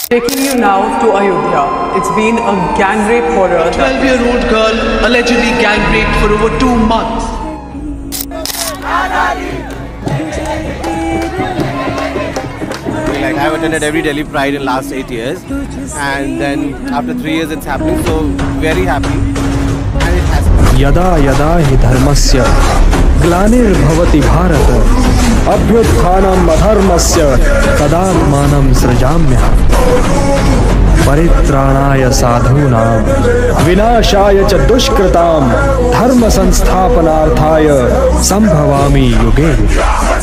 Taking you now to Ayodhya. It's been a gang rape horror. 12-year-old girl allegedly gang raped for over 2 months. Like I've attended every Delhi Pride in last 8 years, and then after 3 years it's happening, so very happy, and it has. यदा यदा हि धर्मस्य ग्लानिर्भवति भारत अभ्युत्थानम् अधर्मस्य तदात्मानं सृजाम्यहम् परित्राणाय साधूनां विनाशाय च दुष्कृतां धर्म संस्थापनार्थाय संभवामि युगे युगे।